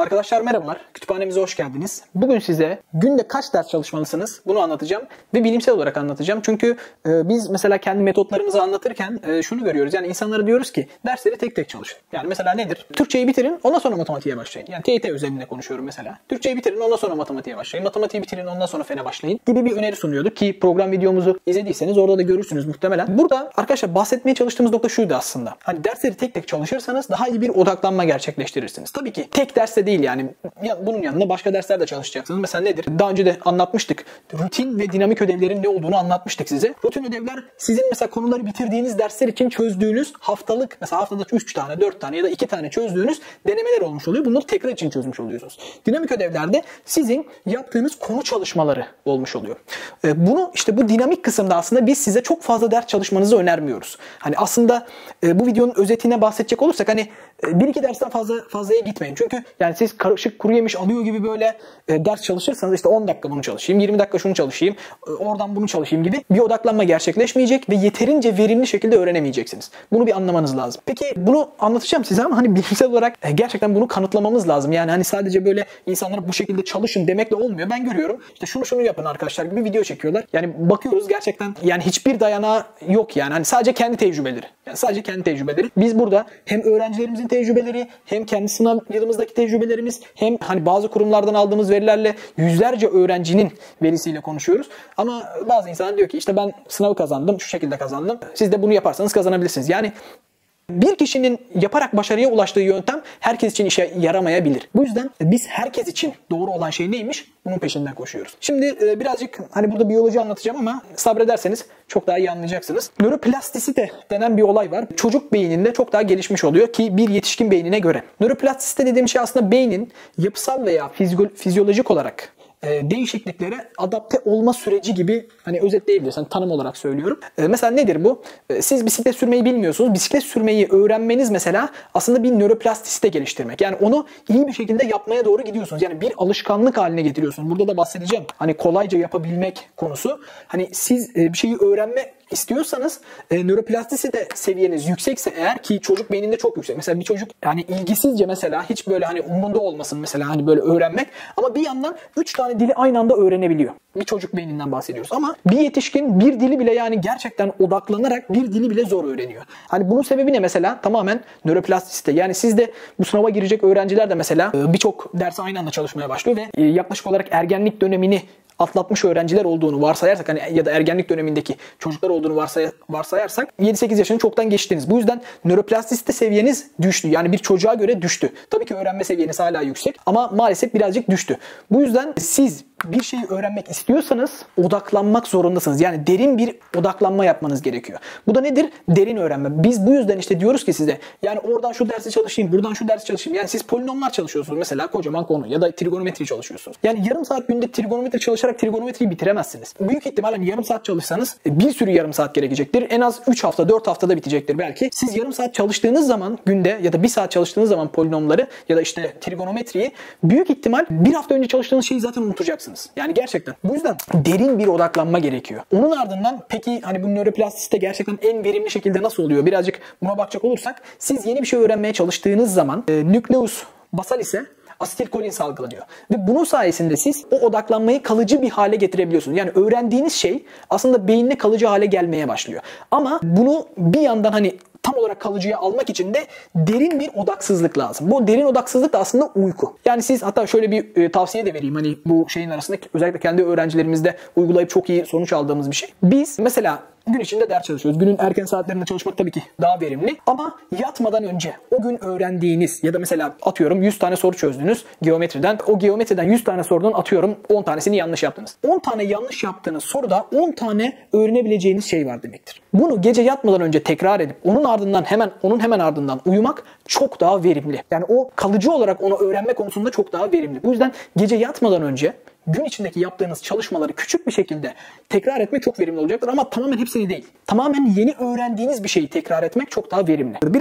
Arkadaşlar merhabalar, kütüphanemize hoş geldiniz. Bugün size günde kaç ders çalışmalısınız bunu anlatacağım ve bilimsel olarak anlatacağım. Çünkü biz mesela kendi metotlarımızı anlatırken şunu görüyoruz. Yani insanlara diyoruz ki dersleri tek tek çalışın. Yani mesela nedir? Türkçeyi bitirin, ondan sonra matematiğe başlayın. Yani TYT özelinde konuşuyorum mesela. Türkçeyi bitirin, ondan sonra matematiğe başlayın. Matematiği bitirin, ondan sonra fene başlayın gibi bir öneri sunuyorduk ki program videomuzu izlediyseniz orada da görürsünüz muhtemelen. Burada arkadaşlar bahsetmeye çalıştığımız nokta şuydu aslında. Hani dersleri tek tek çalışırsanız daha iyi bir odaklanma gerçekleştirirsiniz. Tabii ki tek derste değil yani. Bunun yanında başka dersler de çalışacaksınız. Mesela nedir? Daha önce de anlatmıştık. Rutin ve dinamik ödevlerin ne olduğunu anlatmıştık size. Rutin ödevler sizin mesela konuları bitirdiğiniz dersler için çözdüğünüz haftalık, mesela haftada 3 tane, 4 tane ya da 2 tane çözdüğünüz denemeler olmuş oluyor. Bunları tekrar için çözmüş oluyorsunuz. Dinamik ödevlerde sizin yaptığınız konu çalışmaları olmuş oluyor. Bunu işte bu dinamik kısımda aslında biz size çok fazla ders çalışmanızı önermiyoruz. Hani aslında bu videonun özetine bahsedecek olursak hani bir iki dersten fazlaya gitmeyin. Çünkü yani siz karışık kuru yemiş alıyor gibi böyle ders çalışırsanız işte 10 dakika bunu çalışayım, 20 dakika şunu çalışayım, oradan bunu çalışayım gibi bir odaklanma gerçekleşmeyecek ve yeterince verimli şekilde öğrenemeyeceksiniz. Bunu bir anlamanız lazım. Peki bunu anlatacağım size ama hani bilimsel olarak gerçekten bunu kanıtlamamız lazım. Yani hani sadece böyle insanlara bu şekilde çalışın demekle olmuyor. Ben görüyorum işte şunu yapın arkadaşlar gibi video çekiyorlar. Yani bakıyoruz gerçekten yani hiçbir dayanağı yok yani. Hani sadece kendi tecrübeleri. Yani sadece kendi tecrübeleri. Biz burada hem öğrencilerimizin tecrübeleri, hem kendi sınav yılımızdaki tecrübelerimiz, hem hani bazı kurumlardan aldığımız verilerle yüzlerce öğrencinin verisiyle konuşuyoruz. Ama bazı insanlar diyor ki işte ben sınavı kazandım, şu şekilde kazandım. Siz de bunu yaparsanız kazanabilirsiniz. Yani bir kişinin yaparak başarıya ulaştığı yöntem herkes için işe yaramayabilir. Bu yüzden biz herkes için doğru olan şey neymiş? Bunun peşinden koşuyoruz. Şimdi birazcık hani burada biyoloji anlatacağım ama sabrederseniz çok daha iyi anlayacaksınız. Nöroplastisite denen bir olay var. Çocuk beyninde çok daha gelişmiş oluyor ki bir yetişkin beynine göre. Nöroplastisite dediğim şey aslında beynin yapısal veya fizyolojik olarak değişikliklere adapte olma süreci gibi hani özetleyebiliriz. Hani tanım olarak söylüyorum. Mesela nedir bu? Siz bisiklet sürmeyi bilmiyorsunuz. Bisiklet sürmeyi öğrenmeniz mesela aslında bir nöroplastisite geliştirmek. Yani onu iyi bir şekilde yapmaya doğru gidiyorsunuz. Yani bir alışkanlık haline getiriyorsunuz. Burada da bahsedeceğim. Hani kolayca yapabilmek konusu. Hani siz bir şeyi öğrenme istiyorsanız nöroplastisite seviyeniz yüksekse eğer ki çocuk beyninde çok yüksek. Mesela bir çocuk yani ilgisizce mesela hiç böyle hani umurunda olmasın mesela hani böyle öğrenmek ama bir yandan 3 tane dili aynı anda öğrenebiliyor. Bir çocuk beyninden bahsediyoruz ama bir yetişkin bir dili bile yani gerçekten odaklanarak bir dili bile zor öğreniyor. Hani bunun sebebi ne mesela? Tamamen nöroplastisite. Yani siz de bu sınava girecek öğrenciler de mesela birçok derse aynı anda çalışmaya başlıyor ve yaklaşık olarak ergenlik dönemini atlatmış öğrenciler olduğunu varsayarsak hani ya da ergenlik dönemindeki çocuklar olduğunu varsayarsak 7-8 yaşını çoktan geçtiniz. Bu yüzden nöroplastisite seviyeniz düştü. Yani bir çocuğa göre düştü. Tabii ki öğrenme seviyeniz hala yüksek ama maalesef birazcık düştü. Bu yüzden siz bir şeyi öğrenmek istiyorsanız odaklanmak zorundasınız. Yani derin bir odaklanma yapmanız gerekiyor. Bu da nedir? Derin öğrenme. Biz bu yüzden işte diyoruz ki size yani oradan şu dersi çalışayım, buradan şu dersi çalışayım. Yani siz polinomlar çalışıyorsunuz mesela kocaman konu ya da trigonometri çalışıyorsunuz. Yani yarım saat günde trigonometri çalışarak trigonometriyi bitiremezsiniz. Büyük ihtimalle hani yarım saat çalışsanız bir sürü yarım saat gerekecektir. En az 3 hafta, 4 haftada bitecektir belki. Siz yarım saat çalıştığınız zaman günde ya da 1 saat çalıştığınız zaman polinomları ya da işte trigonometriyi büyük ihtimal 1 hafta önce çalıştığınız şeyi zaten unutacaksınız. Yani gerçekten. Bu yüzden derin bir odaklanma gerekiyor. Onun ardından peki hani bu nöroplastisite gerçekten en verimli şekilde nasıl oluyor? Birazcık buna bakacak olursak siz yeni bir şey öğrenmeye çalıştığınız zaman nükleus basalis'e asetilkolin salgılanıyor. Ve bunun sayesinde siz o odaklanmayı kalıcı bir hale getirebiliyorsunuz. Yani öğrendiğiniz şey aslında beyinde kalıcı hale gelmeye başlıyor. Ama bunu bir yandan hani tam olarak kalıcıya almak için de derin bir odaksızlık lazım. Bu derin odaksızlık da aslında uyku. Yani siz hatta şöyle bir tavsiye de vereyim. Hani bu şeyin arasında özellikle kendi öğrencilerimizde uygulayıp çok iyi sonuç aldığımız bir şey. Biz mesela gün içinde ders çalışıyoruz. Günün erken saatlerinde çalışmak tabii ki daha verimli. Ama yatmadan önce o gün öğrendiğiniz ya da mesela atıyorum 100 tane soru çözdünüz geometriden. O geometriden 100 tane sorudan atıyorum 10 tanesini yanlış yaptınız. 10 tane yanlış yaptığınız soruda 10 tane öğrenebileceğiniz şey var demektir. Bunu gece yatmadan önce tekrar edip onun hemen ardından uyumak çok daha verimli. Yani o kalıcı olarak onu öğrenme konusunda çok daha verimli. Bu yüzden gece yatmadan önce gün içindeki yaptığınız çalışmaları küçük bir şekilde tekrar etmek çok verimli olacaktır ama tamamen hepsini değil. Tamamen yeni öğrendiğiniz bir şeyi tekrar etmek çok daha verimli. Birazcık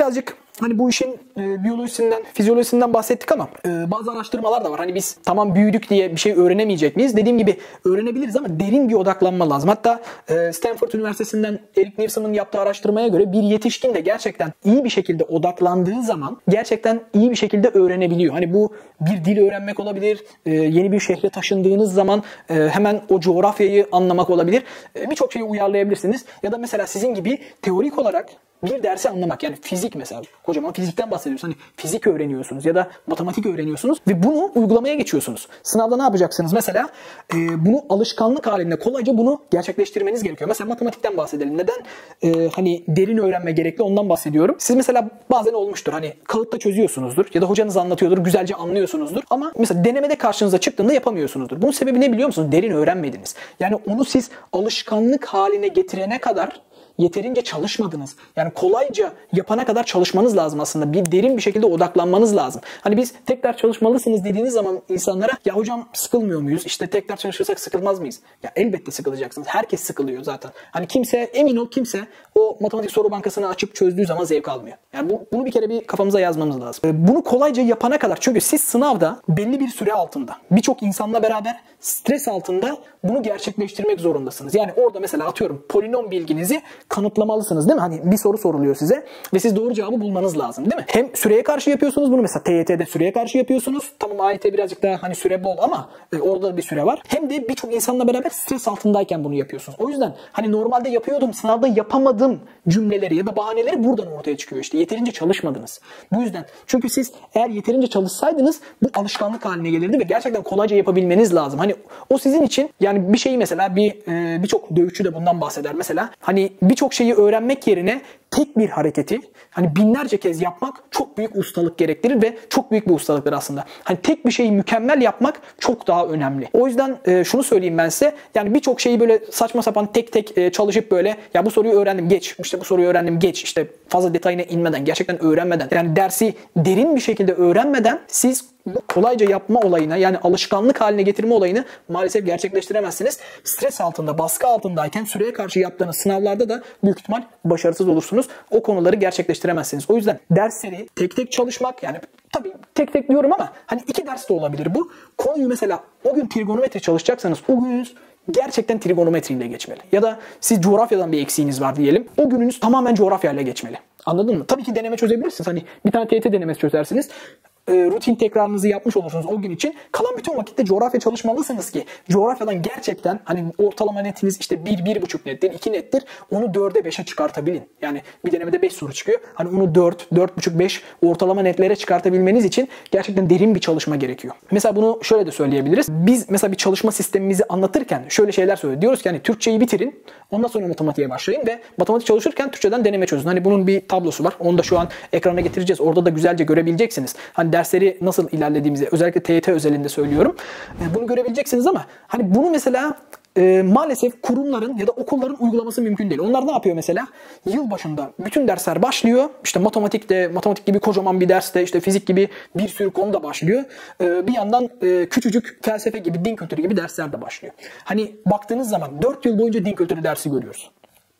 hani bu işin biyolojisinden, fizyolojisinden bahsettik ama bazı araştırmalar da var. Hani biz tamam büyüdük diye bir şey öğrenemeyecek miyiz? Dediğim gibi öğrenebiliriz ama derin bir odaklanma lazım. Hatta Stanford Üniversitesi'nden Eric Newsom'un yaptığı araştırmaya göre bir yetişkin de gerçekten iyi bir şekilde odaklandığı zaman gerçekten iyi bir şekilde öğrenebiliyor. Hani bu bir dil öğrenmek olabilir, yeni bir şehre taşındığınız zaman hemen o coğrafyayı anlamak olabilir. Birçok şeyi uyarlayabilirsiniz. Ya da mesela sizin gibi teorik olarak bir dersi anlamak, yani fizik mesela, kocaman fizikten bahsediyoruz. Hani fizik öğreniyorsunuz ya da matematik öğreniyorsunuz ve bunu uygulamaya geçiyorsunuz. Sınavda ne yapacaksınız? Mesela bunu alışkanlık halinde kolayca bunu gerçekleştirmeniz gerekiyor. Mesela matematikten bahsedelim. Neden? Hani derin öğrenme gerekli, ondan bahsediyorum. Siz mesela bazen olmuştur, hani kağıtta çözüyorsunuzdur ya da hocanız anlatıyordur, güzelce anlıyorsunuzdur ama mesela denemede karşınıza çıktığında yapamıyorsunuzdur. Bunun sebebi ne biliyor musunuz? Derin öğrenmediniz. Yani onu siz alışkanlık haline getirene kadar yeterince çalışmadınız. Yani kolayca yapana kadar çalışmanız lazım aslında. Bir derin bir şekilde odaklanmanız lazım. Hani biz tekrar çalışmalısınız dediğiniz zaman insanlara, ya hocam sıkılmıyor muyuz? İşte tekrar çalışırsak sıkılmaz mıyız? Ya elbette sıkılacaksınız. Herkes sıkılıyor zaten. Hani kimse, emin ol kimse o matematik soru bankasını açıp çözdüğü zaman zevk almıyor. Yani bunu bir kere bir kafamıza yazmamız lazım. Bunu kolayca yapana kadar, çünkü siz sınavda belli bir süre altında, birçok insanla beraber stres altında bunu gerçekleştirmek zorundasınız. Yani orada mesela atıyorum polinom bilginizi kanıtlamalısınız değil mi? Hani bir soru soruluyor size ve siz doğru cevabı bulmanız lazım değil mi? Hem süreye karşı yapıyorsunuz bunu, mesela TYT'de süreye karşı yapıyorsunuz. Tamam AYT birazcık daha hani süre bol ama orada da bir süre var. Hem de birçok insanla beraber stres altındayken bunu yapıyorsunuz. O yüzden hani normalde yapıyordum, sınavda yapamadım cümleleri ya da bahaneleri buradan ortaya çıkıyor işte. Yeterince çalışmadınız. Bu yüzden. Çünkü siz eğer yeterince çalışsaydınız bu alışkanlık haline gelirdi ve gerçekten kolayca yapabilmeniz lazım. Hani o sizin için, yani bir şeyi mesela birçok dövüşçü de bundan bahseder. Mesela hani birçok şeyi öğrenmek yerine tek bir hareketi hani binlerce kez yapmak çok büyük ustalık gerektirir ve çok büyük bir ustalıktır aslında. Hani tek bir şeyi mükemmel yapmak çok daha önemli. O yüzden şunu söyleyeyim ben size. Yani birçok şeyi böyle saçma sapan tek tek çalışıp böyle, ya bu soruyu öğrendim geç, işte bu soruyu öğrendim geç, işte fazla detayına inmeden, gerçekten öğrenmeden, yani dersi derin bir şekilde öğrenmeden siz bu kolayca yapma olayına, yani alışkanlık haline getirme olayını maalesef gerçekleştiremezsiniz. Stres altında, baskı altındayken süreye karşı yaptığınız sınavlarda da büyük ihtimal başarısız olursunuz. O konuları gerçekleştiremezsiniz. O yüzden dersleri tek tek çalışmak, yani tabii tek tek diyorum ama hani 2 ders de olabilir bu. Konuyu mesela o gün trigonometri çalışacaksanız o gününüz gerçekten trigonometriyle geçmeli. Ya da siz coğrafyadan bir eksiğiniz var diyelim. O gününüz tamamen coğrafyayla geçmeli. Anladın mı? Tabii ki deneme çözebilirsiniz. Hani bir tane TYT denemesi çözersiniz. Rutin tekrarınızı yapmış olursunuz o gün için. Kalan bütün vakitte coğrafya çalışmalısınız ki coğrafyadan gerçekten hani ortalama netiniz işte 1-1,5 nettir, 2 nettir. Onu 4'e 5'e çıkartabilin. Yani bir denemede 5 soru çıkıyor. Hani onu 4, 4,5, 5 ortalama netlere çıkartabilmeniz için gerçekten derin bir çalışma gerekiyor. Mesela bunu şöyle de söyleyebiliriz. Biz mesela bir çalışma sistemimizi anlatırken şöyle şeyler söylüyoruz. Diyoruz ki hani Türkçeyi bitirin. Ondan sonra matematiğe başlayın ve matematik çalışırken Türkçeden deneme çözün. Hani bunun bir tablosu var. Onu da şu an ekrana getireceğiz. Orada da güzelce görebileceksiniz. Hani dersleri nasıl ilerlediğimizi, özellikle TYT özelinde söylüyorum. Bunu görebileceksiniz ama hani bunu mesela maalesef kurumların ya da okulların uygulaması mümkün değil. Onlar ne yapıyor mesela? Yıl başında bütün dersler başlıyor. İşte matematik gibi kocaman bir derste, işte fizik gibi bir sürü konu da başlıyor. Bir yandan küçücük felsefe gibi, din kültürü gibi dersler de başlıyor. Hani baktığınız zaman 4 yıl boyunca din kültürü dersi görüyoruz.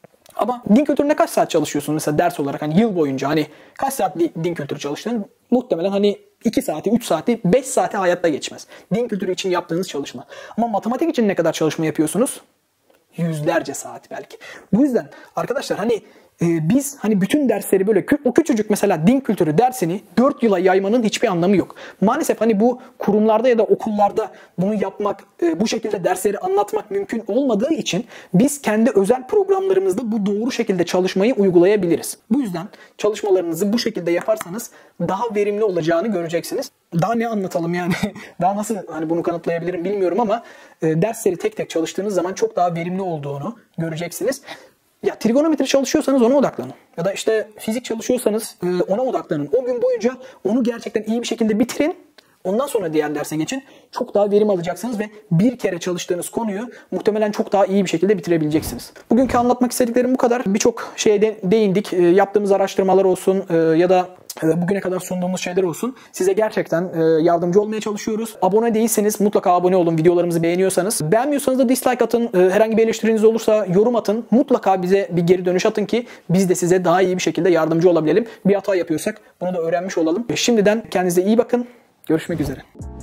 Ama din kültürüne kaç saat çalışıyorsun mesela ders olarak, hani yıl boyunca hani kaç saat din kültürü çalıştın? Muhtemelen hani 2 saati, 3 saati, 5 saati hayatta geçmez. Din kültürü için yaptığınız çalışma. Ama matematik için ne kadar çalışma yapıyorsunuz? Yüzlerce saat belki. Bu yüzden arkadaşlar hani biz hani bütün dersleri böyle o küçücük mesela din kültürü dersini 4 yıla yaymanın hiçbir anlamı yok. Maalesef hani bu kurumlarda ya da okullarda bunu yapmak, bu şekilde dersleri anlatmak mümkün olmadığı için biz kendi özel programlarımızda bu doğru şekilde çalışmayı uygulayabiliriz. Bu yüzden çalışmalarınızı bu şekilde yaparsanız daha verimli olacağını göreceksiniz. Daha ne anlatalım yani? Daha nasıl hani bunu kanıtlayabilirim bilmiyorum ama dersleri tek tek çalıştığınız zaman çok daha verimli olduğunu göreceksiniz. Ya trigonometri çalışıyorsanız ona odaklanın. Ya da işte fizik çalışıyorsanız ona odaklanın. O gün boyunca onu gerçekten iyi bir şekilde bitirin. Ondan sonra diğer derse geçin. Çok daha verim alacaksınız ve bir kere çalıştığınız konuyu muhtemelen çok daha iyi bir şekilde bitirebileceksiniz. Bugünkü anlatmak istediklerim bu kadar. Birçok şeye değindik. Yaptığımız araştırmalar olsun ya da bugüne kadar sunduğumuz şeyler olsun. Size gerçekten yardımcı olmaya çalışıyoruz. Abone değilseniz mutlaka abone olun. Videolarımızı beğeniyorsanız. Beğenmiyorsanız da dislike atın. Herhangi bir eleştiriniz olursa yorum atın. Mutlaka bize bir geri dönüş atın ki biz de size daha iyi bir şekilde yardımcı olabilelim. Bir hata yapıyorsak bunu da öğrenmiş olalım. Şimdiden kendinize iyi bakın. Görüşmek üzere.